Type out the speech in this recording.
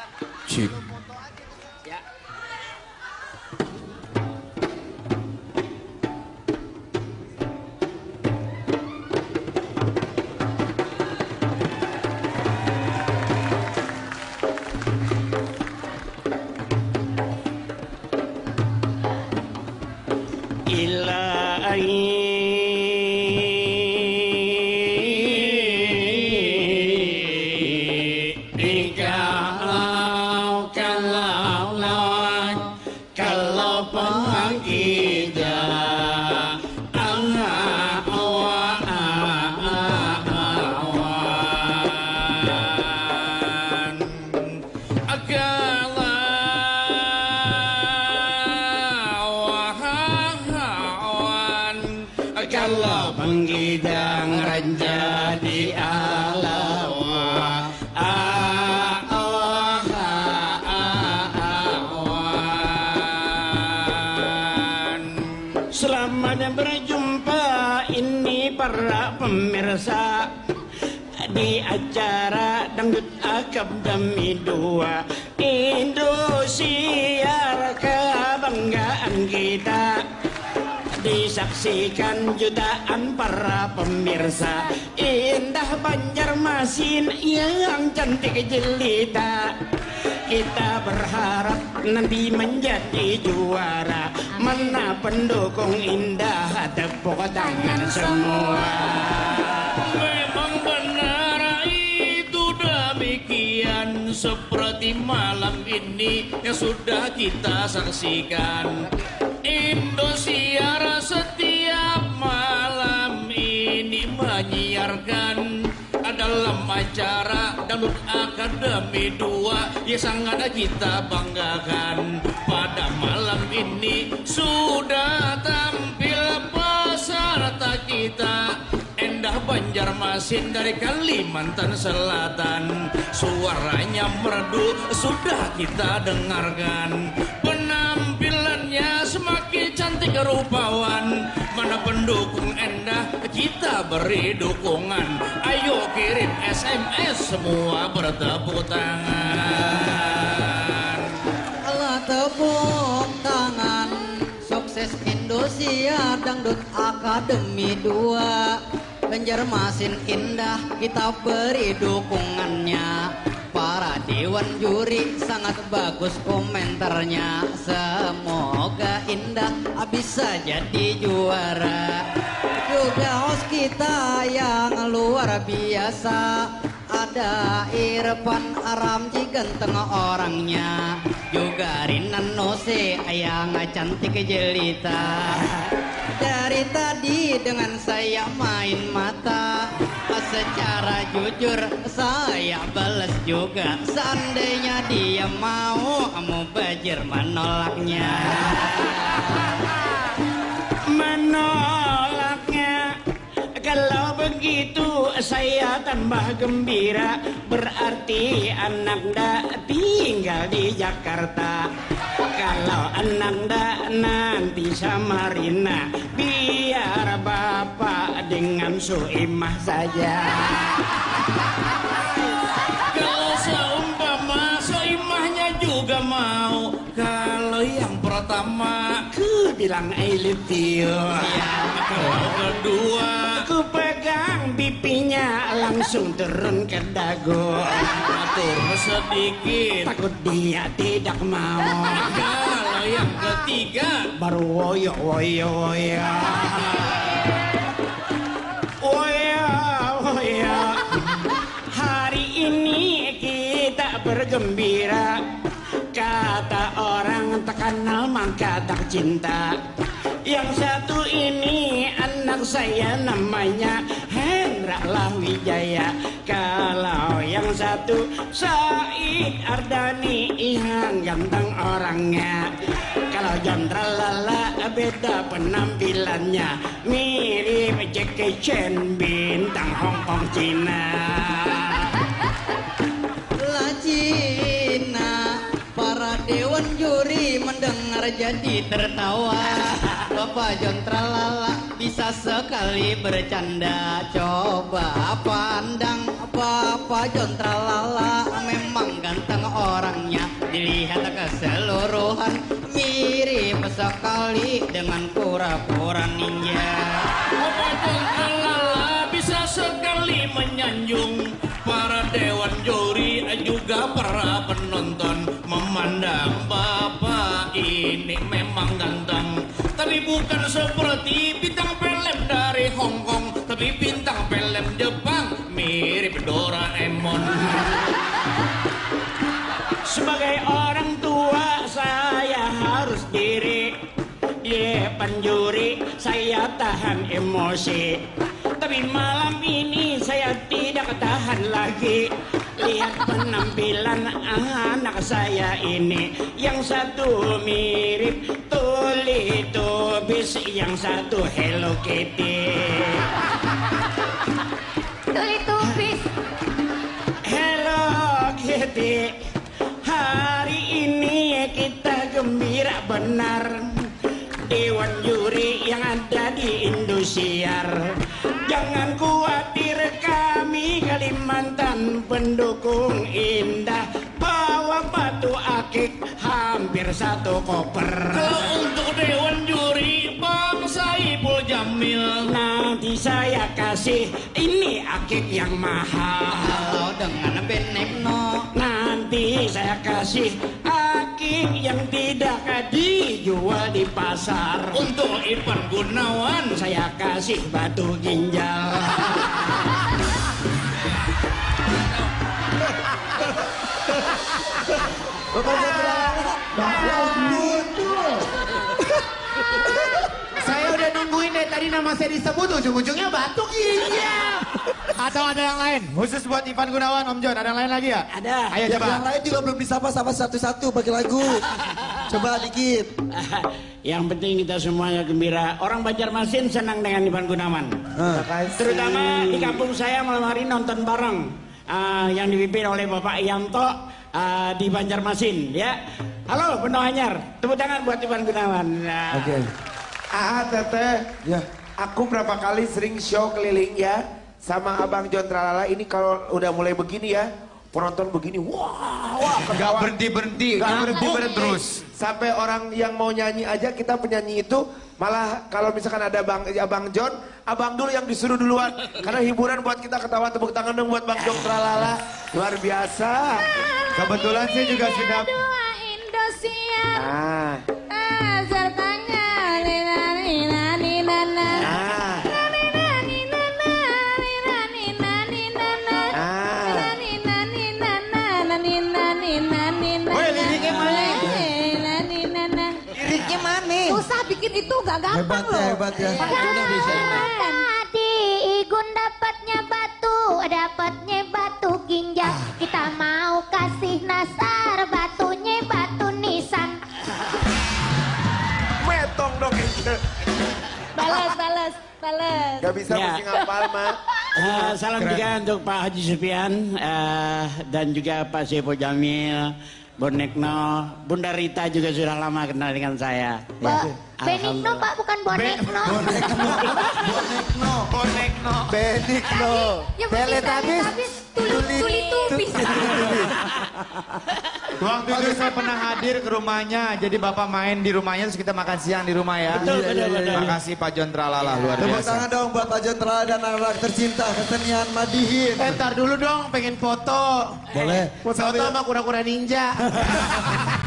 Cik. Ya. Kalau penggidang raja di alawa Selamat berjumpa ini para pemirsa di acara Dangdut Akademi 2 Indosiar, kebanggaan kita disaksikan jutaan para pemirsa. Indah Banjarmasin yang cantik jelita, kita berharap nanti menjadi juara. Mana pendukung Indah, tepuk tangan semua. Memang benar itu demikian, seperti malam ini yang sudah kita saksikan. Indosiar setiap malam ini menyiarkan dalam acara Dangdut Akademi 2 yang sangat kita banggakan. Pada malam ini sudah tampil peserta kita, Endah Banjarmasin dari Kalimantan Selatan. Suaranya merdu sudah kita dengarkan, penampilannya semakin cantik rupawan. Mana pendukung Endah, kita beri dukungan. Ayo kirim SMS semua bertepuk tangan. Allah tepuk tangan, sukses Indosiar Dangdut Akademi 2. Banjarmasin Indah, kita beri dukungannya. Para dewan juri sangat bagus komentarnya. Semoga Indah bisa jadi juara. Juga host kita yang luar biasa, ada Irfan Ramji ganteng orangnya, juga Rina Nose yang cantik jelita. Dari tadi dengan saya main mata, secara jujur saya balas juga. Seandainya dia mau bajir menolaknya. Menolaknya, kalau begitu saya tambah gembira. Berarti Ananda tinggal di Jakarta. Kalau Ananda nanti sama Rina, biar bapak dengan Soimah saja. Kalau seumpama Soimahnya juga mau, kalau yang pertama Ku bilang I love you. kalau kedua Ku pegang pipinya langsung turun ke dagu. atur sedikit, Takut dia tidak mau. kalau yang ketiga Baru woyo woyo woyo. Woyo woyo. Hari ini kita bergembira. Kata orang tak kenal maka tak cinta. Yang satu ini anak saya namanya Hendra Wijaya. Kalau yang satu Said Ardani yang ganteng orangnya. Kalau John Tralala beda penampilannya, mirip Jackie Chan bintang Hong Kong Cina. La Cina, para dewan juri mendengar jadi tertawa. Bapak John Tralala bisa sekali bercanda. Coba pandang Bapak John Tralala, memang ganteng orangnya dilihat keseluruhan mirip sekali dengan kura-kura ninja. Bapak Jontralala bisa sekali menyanjung para dewan juri juga para penonton memandang Bapak ini memang ganteng, tapi bukan seperti bintang film dari Hong Kong, tapi bintang film Jepang mirip Doraemon. Sebagai orang tua saya harus diri di depan juri, saya tahan emosi. Tapi malam ini saya tidak tahan lagi. Lihat penampilan anak saya ini. Yang satu mirip Teletubbies, yang satu Hello Kitty. Teletubbies. Hello Kitty, hari ini kita gembira benar. Dewan juri yang ada di Indosiar, jangan khawatir, kami Kalimantan pendukung indah. Bawa batu akik hampir 1 koper. Kalau untuk dewan juri Bang Saipul Jamil, Nanti saya kasih ini akik yang mahal. Kalau dengan Benekno, Nanti saya kasih akik yang tidak dijual di pasar. untuk Ivan Gunawan Saya kasih batu ginjal. Saya udah nungguin dari tadi nama saya disebut, ujung-ujungnya batu ginjal. Atau ada yang lain? Khusus buat Ivan Gunawan, Om John, ada yang lain lagi ya? Ada. Ayo Yang coba. lain juga belum disapa-sapa satu-satu pakai lagu. Coba dikit. Yang penting kita semuanya gembira. Orang Banjarmasin senang dengan Ivan Gunawan. Terutama di kampung saya malam hari nonton bareng. Yang dipimpin oleh Bapak Yanto di Banjarmasin. Ya. Halo Beno Anyar, tepuk tangan buat Ivan Gunawan. Nah. Oke. Teteh, Ya. aku berapa kali sering show keliling ya sama Abang John Tralala ini. Kalau udah mulai begini ya, penonton begini, wah, Gak berhenti-berhenti, gak berhenti terus. Sampai orang yang mau nyanyi aja, kita penyanyi itu malah kalau misalkan ada Abang John, Abang dulu yang disuruh duluan. Karena hiburan buat kita, ketawa, tepuk tangan dong buat Bang John Tralala. Luar biasa. Kebetulan saya juga sudah. Dua Indosiar. Ah, Sertanya nina nina nina nina. ah, Nina nina nina nina nina nina. ah. Nina nina nina nina nina nina. Woi, liriknya mana? Nina nina nina. Liriknya mana? Susah bikin itu gak gampang loh. Hebat ya. Tadi Igun dapatnya batu ginjal. Kita mau kasih Nasar, batunya batu nisan. Metong dong itu. Balas. Gak bisa Ya. mesti ngapal, Mak. Salam juga untuk Pak Haji Supian dan juga Pak Saipul Jamil, Bonekno, Bunda Rita juga sudah lama kenal dengan saya. Benigno Pak, bukan Bonekno. Benigno. Ya, Teletubbies. Tuli-tubis. Waktu itu saya pernah hadir ke rumahnya, jadi Bapak main di rumahnya, terus kita makan siang di rumah ya. Betul. Terima kasih Pak John Tralala, luar Tepuk biasa. tangan dong buat Pak John Tralala dan anak tercinta kesenian Madihin. Ntar dulu dong, pengen foto. Boleh. Foto sama kura-kura ninja.